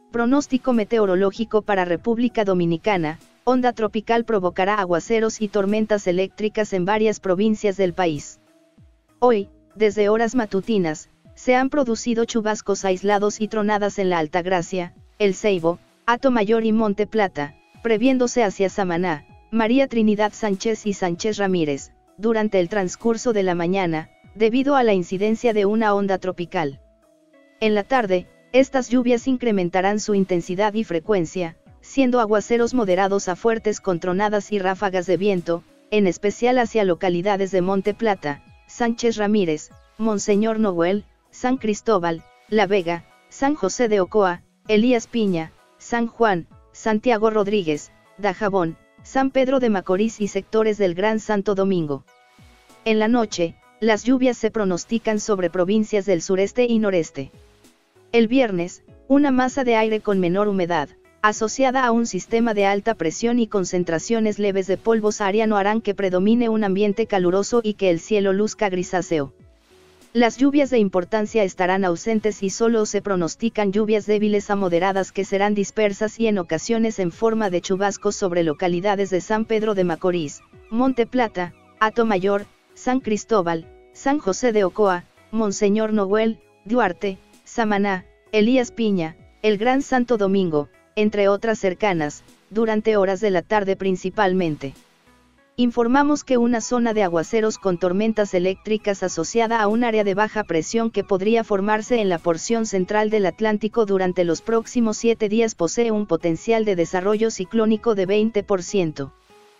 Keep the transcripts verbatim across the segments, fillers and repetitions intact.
Pronóstico meteorológico para República Dominicana. Onda tropical provocará aguaceros y tormentas eléctricas en varias provincias del país. Hoy, desde horas matutinas, se han producido chubascos aislados y tronadas en la Altagracia, El Ceibo, Atomayor y Monte Plata, previéndose hacia Samaná, María Trinidad Sánchez y Sánchez Ramírez, durante el transcurso de la mañana, debido a la incidencia de una onda tropical. En la tarde, estas lluvias incrementarán su intensidad y frecuencia, siendo aguaceros moderados a fuertes con tronadas y ráfagas de viento, en especial hacia localidades de Monte Plata, Sánchez Ramírez, Monseñor Noel, San Cristóbal, La Vega, San José de Ocoa, Elías Piña, San Juan, Santiago Rodríguez, Dajabón, San Pedro de Macorís y sectores del Gran Santo Domingo. En la noche, las lluvias se pronostican sobre provincias del sureste y noreste. El viernes, una masa de aire con menor humedad, asociada a un sistema de alta presión y concentraciones leves de polvo sahariano harán que predomine un ambiente caluroso y que el cielo luzca grisáceo. Las lluvias de importancia estarán ausentes y solo se pronostican lluvias débiles a moderadas que serán dispersas y en ocasiones en forma de chubascos sobre localidades de San Pedro de Macorís, Monte Plata, Atomayor, San Cristóbal, San José de Ocoa, Monseñor Noel, Duarte, Samaná, Elías Piña, el Gran Santo Domingo, entre otras cercanas, durante horas de la tarde principalmente. Informamos que una zona de aguaceros con tormentas eléctricas asociada a un área de baja presión que podría formarse en la porción central del Atlántico durante los próximos siete días posee un potencial de desarrollo ciclónico de veinte por ciento.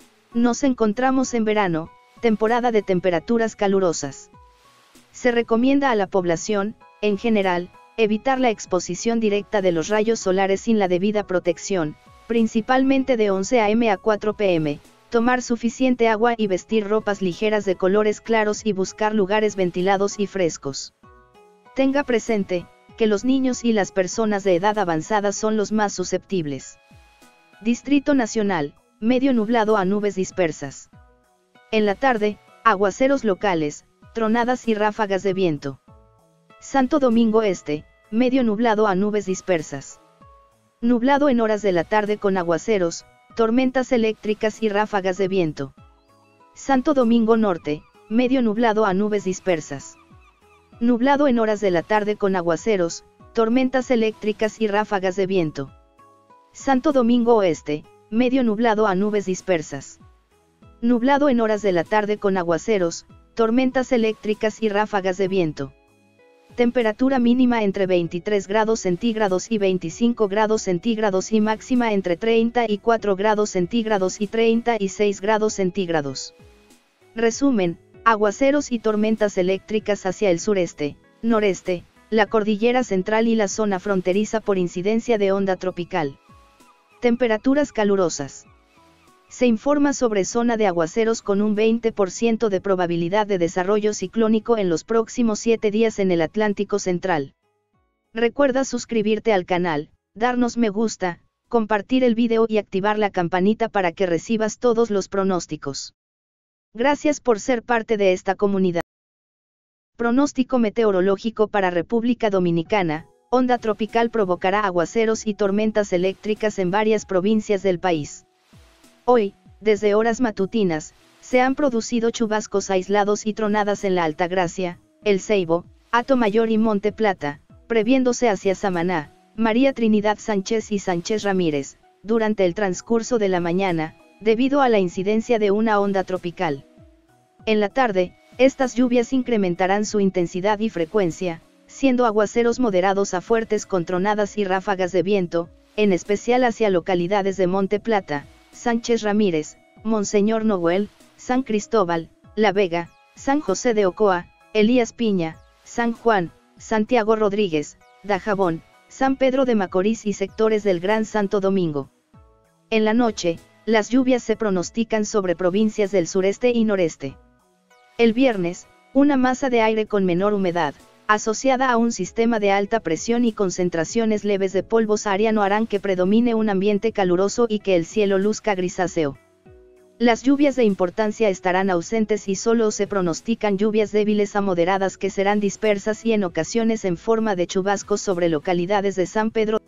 Nos encontramos en verano, temporada de temperaturas calurosas. Se recomienda a la población, en general, evitar la exposición directa de los rayos solares sin la debida protección, principalmente de once a eme a cuatro pe eme, tomar suficiente agua y vestir ropas ligeras de colores claros y buscar lugares ventilados y frescos. Tenga presente, que los niños y las personas de edad avanzada son los más susceptibles. Distrito Nacional, medio nublado a nubes dispersas. En la tarde, aguaceros locales, tronadas y ráfagas de viento. Santo Domingo Este, medio nublado a nubes dispersas. Nublado en horas de la tarde con aguaceros, tormentas eléctricas y ráfagas de viento. Santo Domingo Norte, medio nublado a nubes dispersas. Nublado en horas de la tarde con aguaceros, tormentas eléctricas y ráfagas de viento. Santo Domingo Oeste, medio nublado a nubes dispersas. Nublado en horas de la tarde con aguaceros, tormentas eléctricas y ráfagas de viento. Temperatura mínima entre veintitrés grados centígrados y veinticinco grados centígrados y máxima entre treinta y cuatro grados centígrados y treinta y seis grados centígrados. Resumen, aguaceros y tormentas eléctricas hacia el sureste, noreste, la cordillera central y la zona fronteriza por incidencia de onda tropical. Temperaturas calurosas. Se informa sobre zona de aguaceros con un veinte por ciento de probabilidad de desarrollo ciclónico en los próximos siete días en el Atlántico Central. Recuerda suscribirte al canal, darnos me gusta, compartir el video y activar la campanita para que recibas todos los pronósticos. Gracias por ser parte de esta comunidad. Pronóstico meteorológico para República Dominicana. Onda tropical provocará aguaceros y tormentas eléctricas en varias provincias del país. Hoy, desde horas matutinas, se han producido chubascos aislados y tronadas en la Altagracia, El Ceibo, Atomayor y Monte Plata, previéndose hacia Samaná, María Trinidad Sánchez y Sánchez Ramírez, durante el transcurso de la mañana, debido a la incidencia de una onda tropical. En la tarde, estas lluvias incrementarán su intensidad y frecuencia, siendo aguaceros moderados a fuertes con tronadas y ráfagas de viento, en especial hacia localidades de Monte Plata, Sánchez Ramírez, Monseñor Noel, San Cristóbal, La Vega, San José de Ocoa, Elías Piña, San Juan, Santiago Rodríguez, Dajabón, San Pedro de Macorís y sectores del Gran Santo Domingo. En la noche, las lluvias se pronostican sobre provincias del sureste y noreste. El viernes, una masa de aire con menor humedad, asociada a un sistema de alta presión y concentraciones leves de polvo sahariano harán que predomine un ambiente caluroso y que el cielo luzca grisáceo. Las lluvias de importancia estarán ausentes y solo se pronostican lluvias débiles a moderadas que serán dispersas y en ocasiones en forma de chubascos sobre localidades de San Pedro